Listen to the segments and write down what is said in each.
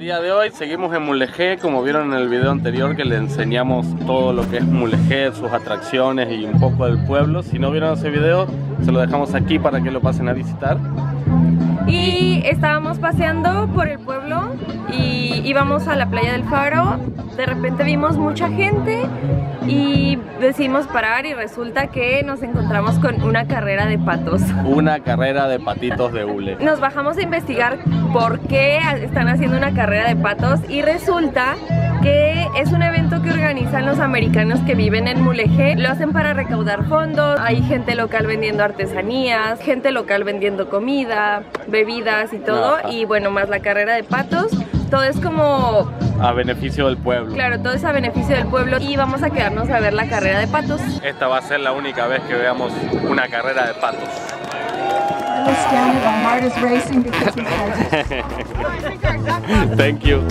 día de hoy seguimos en Mulegé, como vieron en el video anterior que le enseñamos todo lo que es Mulegé, sus atracciones y un poco del pueblo. Si no vieron ese video, se lo dejamos aquí para que lo pasen a visitar. Y estábamos paseando por el pueblo y íbamos a la playa del Faro. De repente vimos mucha gente y decidimos parar y resulta que nos encontramos con una carrera de patos. Una carrera de patitos de hule. Nos bajamos a investigar por qué están haciendo una carrera de patos y resulta que es un evento que organizan los americanos que viven en Mulegé. Lo hacen para recaudar fondos. Hay gente local vendiendo artesanías, gente local vendiendo comida, bebidas y todo. Ajá. Y bueno, más la carrera de patos. Todo es como... a beneficio del pueblo. Claro, todo es a beneficio del pueblo y vamos a quedarnos a ver la carrera de patos. Esta va a ser la única vez que veamos una carrera de patos. Thank you.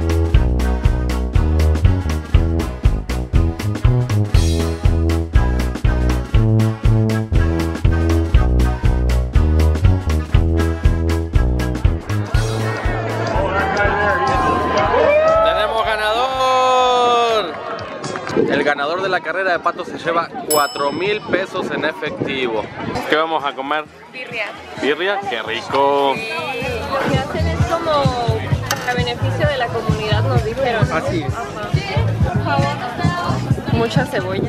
El ganador de la carrera de patos se lleva 4.000 pesos en efectivo. ¿Qué vamos a comer? Birria. ¿Birria? ¡Qué rico! Sí, lo que hacen es como a beneficio de la comunidad, nos dijeron. Así es. Ajá. Mucha cebolla.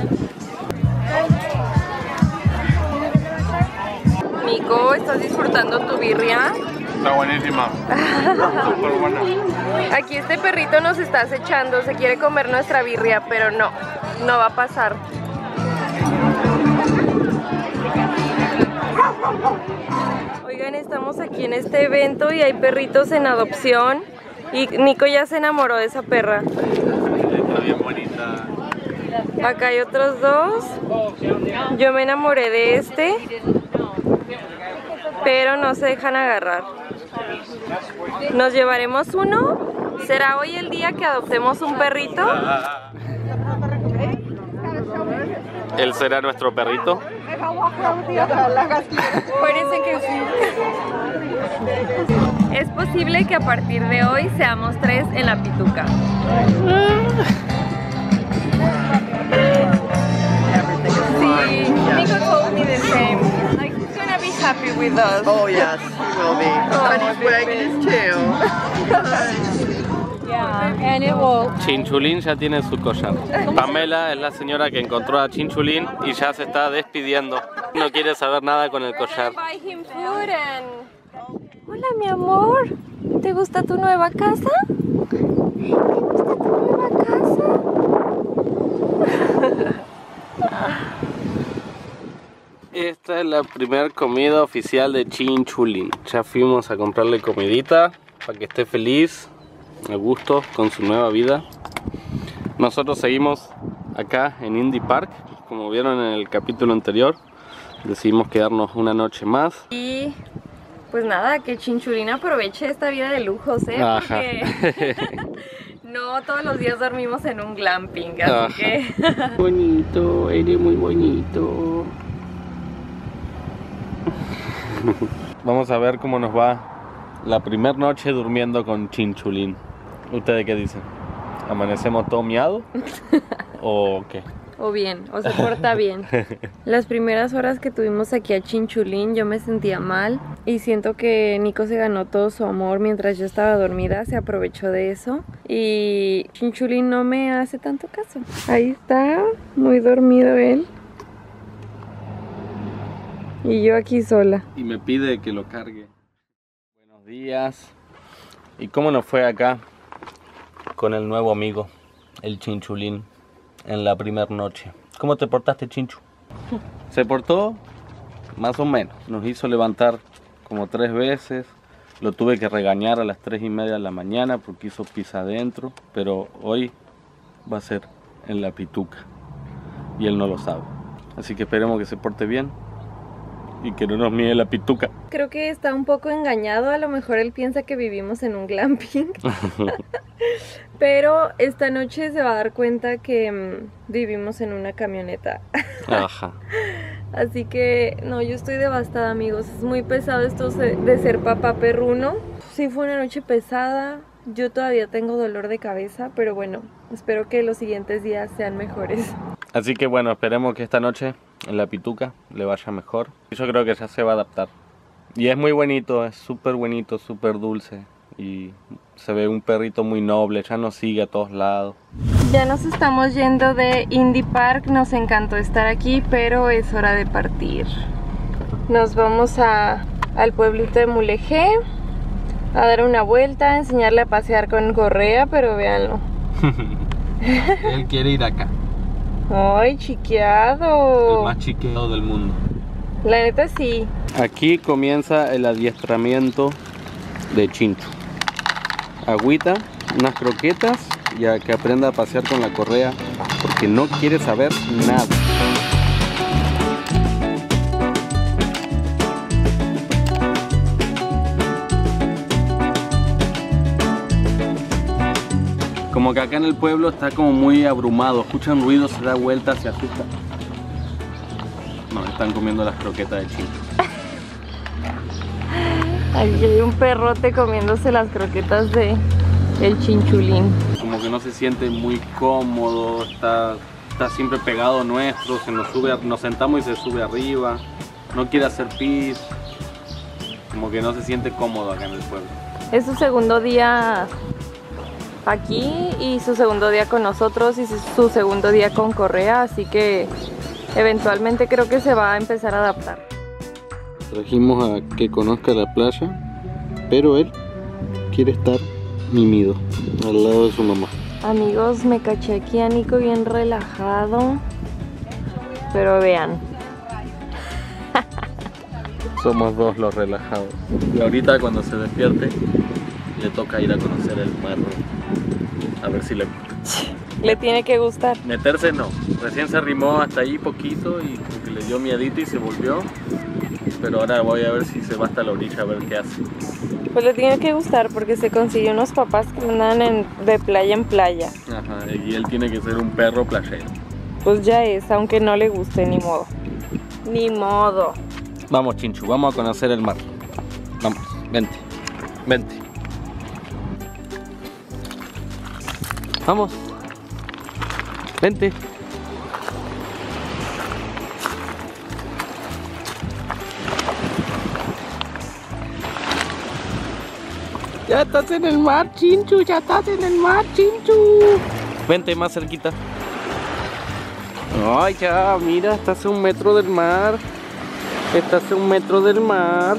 Nico, ¿estás disfrutando tu birria? Está buenísima. Súper buena. Aquí este perrito nos está acechando, se quiere comer nuestra birria, pero no va a pasar. Oigan, estamos aquí en este evento y hay perritos en adopción y Nico ya se enamoró de esa perra. Está bien bonita. Acá hay otros dos. Yo me enamoré de este, pero no se dejan agarrar. Nos llevaremos uno. ¿Será hoy el día que adoptemos un perrito? ¿Él será nuestro perrito? Parece que sí. Es posible que a partir de hoy seamos 3 en la pituca. Sí, Nico told me the same. Like, he's gonna be happy with us. Oh yes, he will be. Oh, And he's wagging his tail. Yeah, and it will. Chinchulín ya tiene su collar. Pamela es la señora que encontró a Chinchulín y ya se está despidiendo. No quiere saber nada con el collar. Buy him food and... Hola, mi amor. ¿Te gusta tu nueva casa? ¿Te gusta tu nueva casa? Esta es la primera comida oficial de Chinchulín. Ya fuimos a comprarle comidita para que esté feliz, a gusto con su nueva vida. Nosotros seguimos acá en Indy Park. Como vieron en el capítulo anterior, decidimos quedarnos una noche más. Y pues nada, que Chinchulín aproveche esta vida de lujos, Ajá. Porque no todos los días dormimos en un glamping, así Ajá. que... Bonito, eres muy bonito. Vamos a ver cómo nos va la primera noche durmiendo con Chinchulín. ¿Ustedes qué dicen? ¿Amanecemos todo miado? ¿O qué? O bien, o se porta bien. Las primeras horas que tuvimos aquí a Chinchulín yo me sentía mal y siento que Nico se ganó todo su amor mientras yo estaba dormida, se aprovechó de eso y Chinchulín no me hace tanto caso. Ahí está, muy dormido él. Y yo aquí sola. Y me pide que lo cargue. Buenos días. ¿Y cómo nos fue acá con el nuevo amigo, el Chinchulín, en la primera noche? ¿Cómo te portaste, Chinchu? Se portó más o menos. Nos hizo levantar como 3 veces. Lo tuve que regañar a las 3:30 de la mañana porque hizo pis adentro. Pero hoy va a ser en la pituca. Y él no lo sabe. Así que esperemos que se porte bien y que no nos mide la pituca. Creo que está un poco engañado, a lo mejor él piensa que vivimos en un glamping. Pero esta noche se va a dar cuenta que vivimos en una camioneta. Ajá. Así que no, yo estoy devastada, amigos. Es muy pesado esto de ser papá perruno. Sí, fue una noche pesada. Yo todavía tengo dolor de cabeza, pero bueno, espero que los siguientes días sean mejores. Así que bueno, esperemos que esta noche en la pituca le vaya mejor. Yo creo que ya se va a adaptar. Y es muy bonito, es súper bonito, súper dulce. Y se ve un perrito muy noble, ya nos sigue a todos lados. Ya nos estamos yendo de Indy Park, nos encantó estar aquí, pero es hora de partir. Nos vamos al pueblito de Mulegé a dar una vuelta, a enseñarle a pasear con correa, pero véanlo. Él quiere ir acá. ¡Ay, chiqueado! El más chiqueado del mundo. La neta sí. Aquí comienza el adiestramiento de Chinchu. Agüita, unas croquetas y a que aprenda a pasear con la correa porque no quiere saber nada. Como que acá en el pueblo está como muy abrumado, escuchan ruidos, se da vuelta, se asusta. No, están comiendo las croquetas de Chinchu. Aquí hay un perrote comiéndose las croquetas de el chinchulín. Como que no se siente muy cómodo, está siempre pegado nuestro, nos sentamos y se sube arriba, no quiere hacer pis, como que no se siente cómodo acá en el pueblo. Es su segundo día aquí y su segundo día con nosotros y su segundo día con correa, así que eventualmente creo que se va a empezar a adaptar. Trajimos a que conozca la playa, pero él quiere estar mimido al lado de su mamá. Amigos, me caché aquí a Nico bien relajado, pero vean. Somos dos los relajados. Y ahorita cuando se despierte, le toca ir a conocer el mar. A ver si le gusta. Le tiene que gustar. Meterse no. Recién se arrimó hasta ahí poquito y como que le dio miedito y se volvió. Pero ahora voy a ver si se va hasta la orilla a ver qué hace. Pues le tiene que gustar porque se consiguió unos papás que andan de playa en playa. Ajá, y él tiene que ser un perro playero. Pues ya es, aunque no le guste, ni modo. Ni modo. Vamos, Chinchu, vamos a conocer el mar. Vamos, vente, vente. Vamos, vente. Ya estás en el mar, Chinchu, ya estás en el mar, Chinchu. Vente más cerquita. Ay, ya, mira, estás a 1 metro del mar. Estás a 1 metro del mar.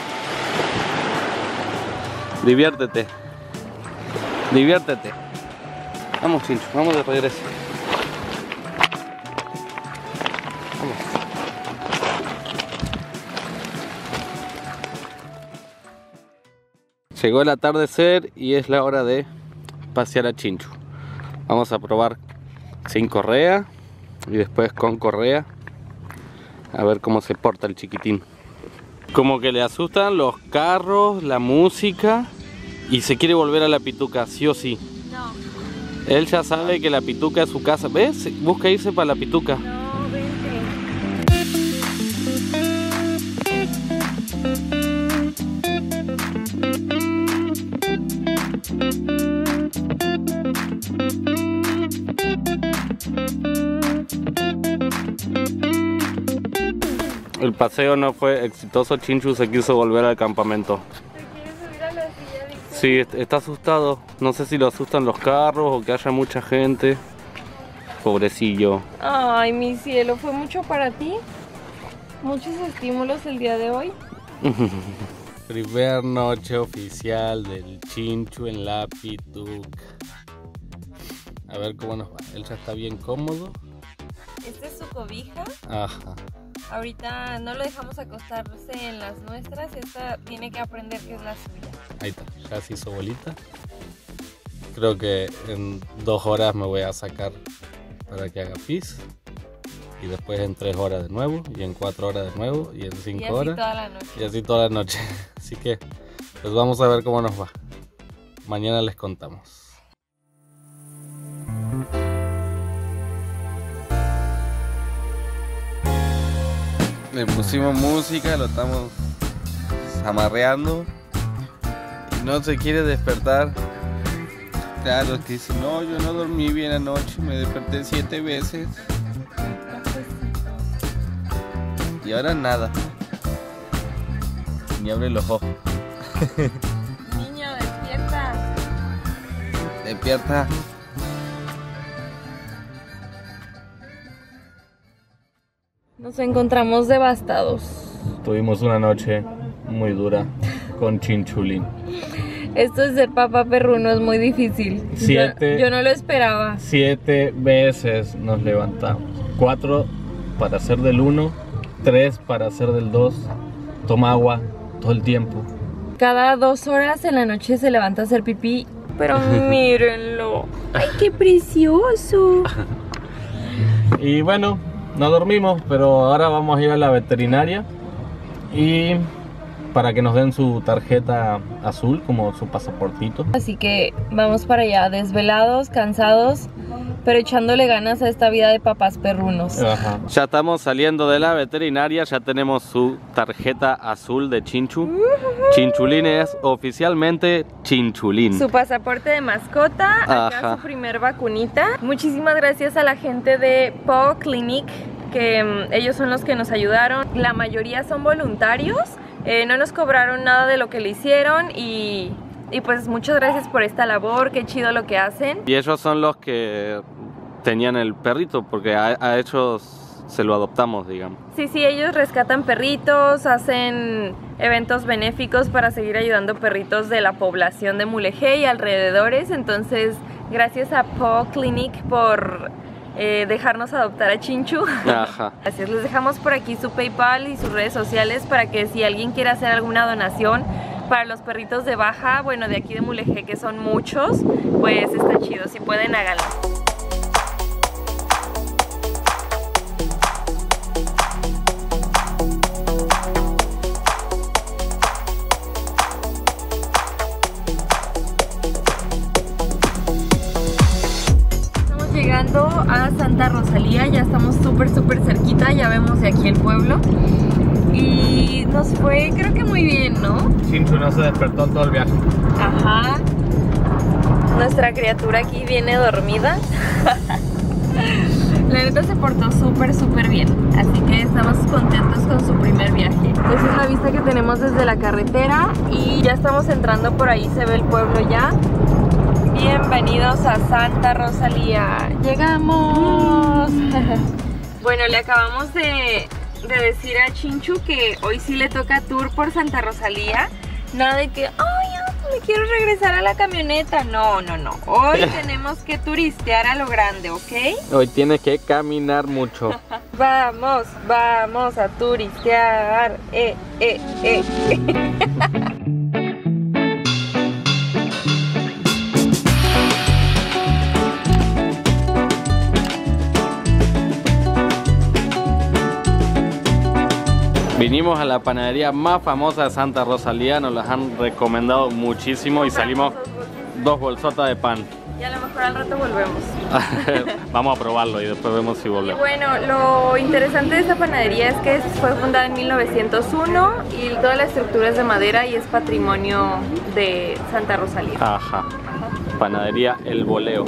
Diviértete. Diviértete. Vamos, Chinchu, vamos de regreso. Vamos. Llegó el atardecer y es la hora de pasear a Chinchu. Vamos a probar sin correa y después con correa. A ver cómo se porta el chiquitín. Como que le asustan los carros, la música y se quiere volver a la pituca, sí o sí. No. Él ya sabe que la pituca es su casa. ¿Ves? Busca irse para la pituca. No, vente. El paseo no fue exitoso, Chinchu se quiso volver al campamento. ¿Te quieres subir a la silla, Nico? Sí, está asustado. No sé si lo asustan los carros o que haya mucha gente. Pobrecillo. Ay, mi cielo, ¿fue mucho para ti? ¿Muchos estímulos el día de hoy? Primer noche oficial del Chinchu en la pituca. A ver cómo nos va. Él ya está bien cómodo. Esta es su cobija. Ajá. Ahorita no lo dejamos acostarse en las nuestras. Esta tiene que aprender que es la suya. Ahí está, ya se hizo bolita. Creo que en 2 horas me voy a sacar para que haga pis. Y después en 3 horas de nuevo. Y en 4 horas de nuevo. Y en 5 Y así horas. toda la noche. Y así toda la noche. Así que pues vamos a ver cómo nos va. Mañana les contamos. Le pusimos música, lo estamos amarreando y no se quiere despertar. Claro, es que dice, no, yo no dormí bien anoche, me desperté 7 veces. Y ahora nada. Ni abre los ojos. Niño, despierta. Despierta. Nos encontramos devastados. Tuvimos una noche muy dura con Chinchulín. Esto de ser papá perruno es muy difícil. Yo no lo esperaba. 7 veces nos levantamos. 4 para hacer del 1, 3 para hacer del 2. Toma agua todo el tiempo. Cada 2 horas en la noche se levanta a hacer pipí. Pero mírenlo. ¡Ay, qué precioso! Y bueno, no dormimos, pero ahora vamos a ir a la veterinaria y para que nos den su tarjeta azul, como su pasaportito. Así que vamos para allá, desvelados, cansados, pero echándole ganas a esta vida de papás perrunos. Ajá. Ya estamos saliendo de la veterinaria, ya tenemos su tarjeta azul de Chinchu. Chinchulín es oficialmente Chinchulín. Su pasaporte de mascota, acá Ajá. su primer vacunita. Muchísimas gracias a la gente de Paw Clinic, que ellos son los que nos ayudaron. La mayoría son voluntarios, no nos cobraron nada de lo que le hicieron y pues muchas gracias por esta labor, qué chido lo que hacen. Y ellos son los que tenían el perrito, porque a ellos se lo adoptamos, digamos. Sí, ellos rescatan perritos, hacen eventos benéficos para seguir ayudando perritos de la población de Mulegé y alrededores. Entonces, gracias a Paw Clinic por dejarnos adoptar a Chinchu. Ajá. Gracias, les dejamos por aquí su PayPal y sus redes sociales para que si alguien quiere hacer alguna donación para los perritos de baja, bueno, de aquí de Mulegé, que son muchos, pues está chido, si pueden háganlo. Llegando a Santa Rosalía, ya estamos súper cerquita, ya vemos de aquí el pueblo y nos fue creo que muy bien, ¿no? Chinchu no se despertó todo el viaje. Ajá, nuestra criatura aquí viene dormida. La neta se portó súper bien, así que estamos contentos con su primer viaje. Esa es la vista que tenemos desde la carretera y ya estamos entrando por ahí, se ve el pueblo ya. Bienvenidos a Santa Rosalía. ¡Llegamos! Bueno, le acabamos de decir a Chinchu que hoy sí le toca tour por Santa Rosalía. Nada de que, ay, me quiero regresar a la camioneta. No. Hoy tenemos que turistear a lo grande, ¿ok? Hoy tienes que caminar mucho. Vamos a turistear. Vinimos a la panadería más famosa de Santa Rosalía, nos las han recomendado muchísimo y salimos 2 bolsotas de pan. Y a lo mejor al rato volvemos. Vamos a probarlo y después vemos si Y volvemos. bueno, lo interesante de esta panadería es que fue fundada en 1901 y toda la estructura es de madera y es patrimonio de Santa Rosalía. Ajá. Panadería El Boleo.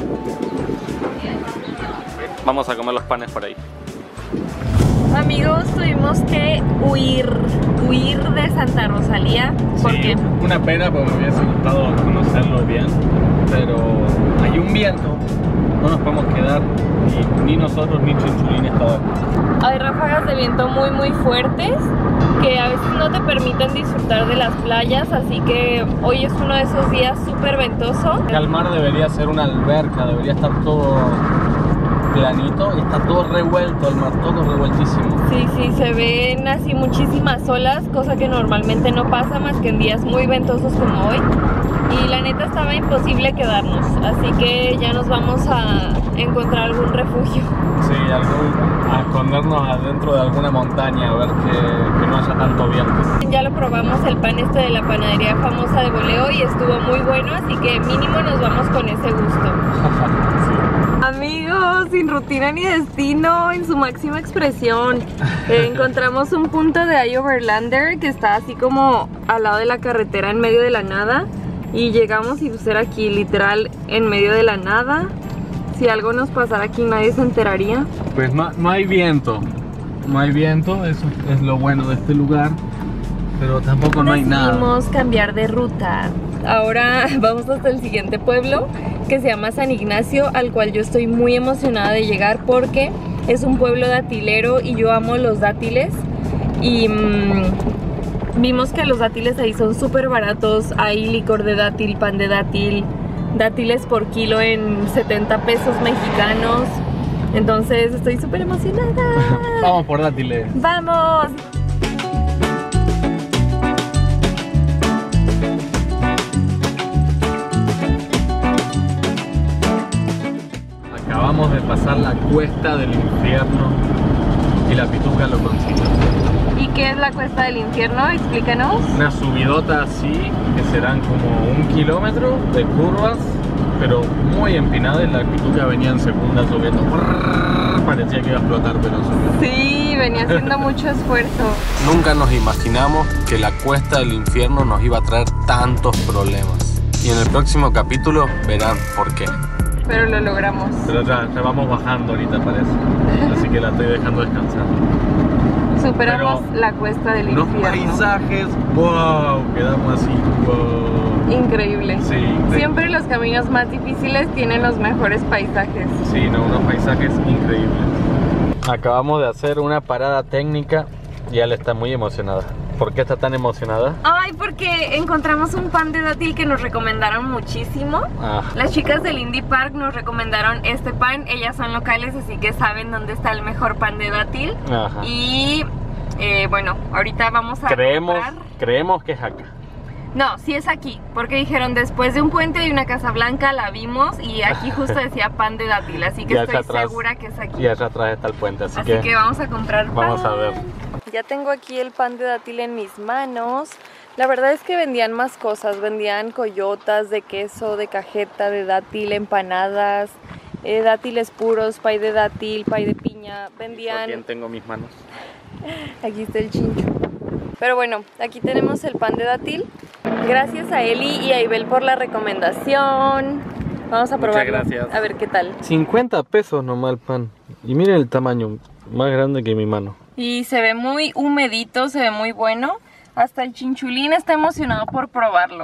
Vamos a comer los panes por ahí. Amigos, tuvimos que huir de Santa Rosalía. ¿Por qué? Una pena porque me hubiese gustado conocerlo bien, pero hay un viento, no nos podemos quedar ni nosotros ni Chinchulín esta hora. Hay ráfagas de viento muy fuertes que a veces no te permiten disfrutar de las playas, así que hoy es uno de esos días súper ventoso. El mar debería ser una alberca, debería estar todo planito y está todo revuelto, el mar todo revueltísimo. Sí, se ven así muchísimas olas, cosa que normalmente no pasa más que en días muy ventosos como hoy. Y la neta estaba imposible quedarnos, así que ya nos vamos a encontrar algún refugio. Sí, a escondernos adentro de alguna montaña, a ver que no haya tanto viento. Ya lo probamos, el pan este de la panadería famosa de Boleo, y estuvo muy bueno, así que mínimo nos vamos con ese gusto. Sí. Amigos, sin rutina ni destino, en su máxima expresión. Encontramos un punto de iOverlander que está así como al lado de la carretera en medio de la nada. y llegamos y pues era aquí literal en medio de la nada. Si algo nos pasara aquí nadie se enteraría. Pues no hay viento. No hay viento, eso es lo bueno de este lugar. Pero tampoco no hay nada. Decidimos cambiar de ruta. Ahora vamos hasta el siguiente pueblo que se llama San Ignacio, al cual yo estoy muy emocionada de llegar porque es un pueblo datilero y yo amo los dátiles. Y vimos que los dátiles ahí son súper baratos. Hay licor de dátil, pan de dátil, dátiles por kilo en 70 pesos mexicanos. Entonces estoy súper emocionada. Vamos por dátiles. ¡Vamos! Acabamos de pasar la cuesta del infierno y la pituca lo consiguió. ¿Y qué es la cuesta del infierno? Explícanos. Una subidota así, que serán como 1 kilómetro de curvas, pero muy empinada, y la pituca venía en segunda subiendo. Parecía que iba a explotar, pero subió. Sí, venía haciendo mucho esfuerzo. Nunca nos imaginamos que la cuesta del infierno nos iba a traer tantos problemas. Y en el próximo capítulo verán por qué. Pero lo logramos. Pero ya vamos bajando ahorita, parece. Así que la estoy dejando descansar. Superamos la cuesta del Unos infierno. paisajes, wow, quedamos así, wow. Increíble. Sí, increíble. Siempre los caminos más difíciles tienen los mejores paisajes. Sí, no, unos paisajes increíbles. Acabamos de hacer una parada técnica y Ale está muy emocionada. ¿Por qué está tan emocionada? Ay, porque encontramos un pan de dátil que nos recomendaron muchísimo. Las chicas del Indie Park nos recomendaron este pan. Ellas son locales, así que saben dónde está el mejor pan de dátil. Ajá. Y bueno, ahorita vamos a comprar. Creemos que es acá. No, sí es aquí, porque dijeron después de un puente hay una casa blanca, la vimos y aquí justo decía pan de dátil, así que estoy segura que es aquí. Y allá atrás está el puente, así que vamos a comprar pan. Vamos a ver. Ya tengo aquí el pan de dátil en mis manos. La verdad es que vendían más cosas, vendían coyotas de queso, de cajeta, de dátil, empanadas, dátiles puros, pay de dátil, pay de piña, vendían... ¿Por quién tengo mis manos? Aquí está el chincho. Pero bueno, aquí tenemos el pan de dátil. Gracias a Eli y a Ibel por la recomendación. Vamos a probarlo. Muchas gracias. A ver qué tal. 50 pesos nomás el pan. Y miren el tamaño, más grande que mi mano. Y se ve muy humedito, se ve muy bueno. Hasta el chinchulín está emocionado por probarlo.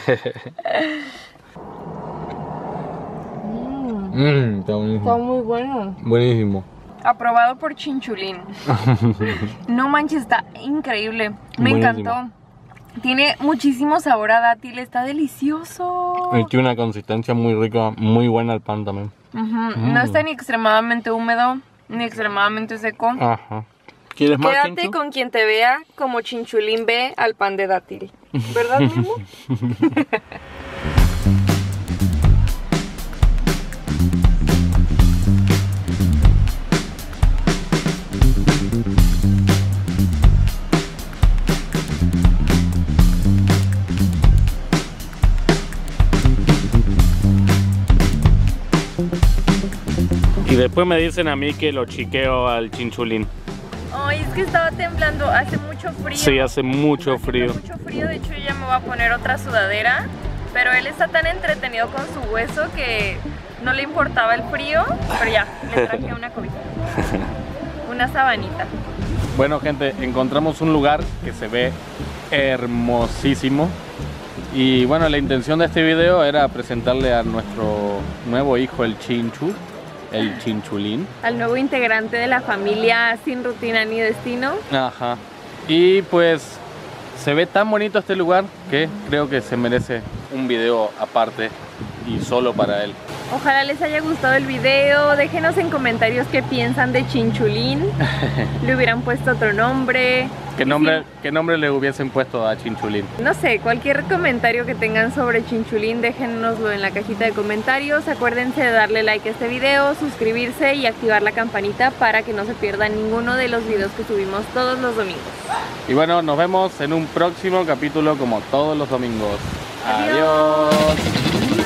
Está buenísimo. Está muy bueno. Buenísimo. Aprobado por chinchulín. No manches, está increíble. Me encantó. Tiene muchísimo sabor a dátil, está delicioso. Y tiene una consistencia muy rica, muy buena el pan también. No está ni extremadamente húmedo, ni extremadamente seco. Ajá. ¿Quieres más, Quédate Chinchu? con quien te vea como chinchulín ve al pan de dátil. ¿Verdad, mi amor? Y después me dicen a mí que lo chiqueo al chinchulín. Ay, es que estaba temblando, hace mucho frío. Sí, hace mucho frío. Mucho frío, de hecho yo ya me voy a poner otra sudadera. Pero él está tan entretenido con su hueso que no le importaba el frío. Pero ya, le traje una cobija. Una sabanita. Bueno, gente, encontramos un lugar que se ve hermosísimo. Y bueno, la intención de este video era presentarle a nuestro nuevo hijo, el Chinchu, el chinchulín. Al nuevo integrante de la familia sin rutina ni destino. Ajá. Y pues se ve tan bonito este lugar que creo que se merece un video aparte y solo para él. Ojalá les haya gustado el video. Déjenos en comentarios qué piensan de Chinchulín. Le hubieran puesto otro nombre. ¿Qué nombre le hubiesen puesto a Chinchulín? No sé, cualquier comentario que tengan sobre Chinchulín, déjennoslo en la cajita de comentarios. Acuérdense de darle like a este video, suscribirse y activar la campanita para que no se pierdan ninguno de los videos que subimos todos los domingos. Y bueno, nos vemos en un próximo capítulo como todos los domingos. Adiós. Adiós.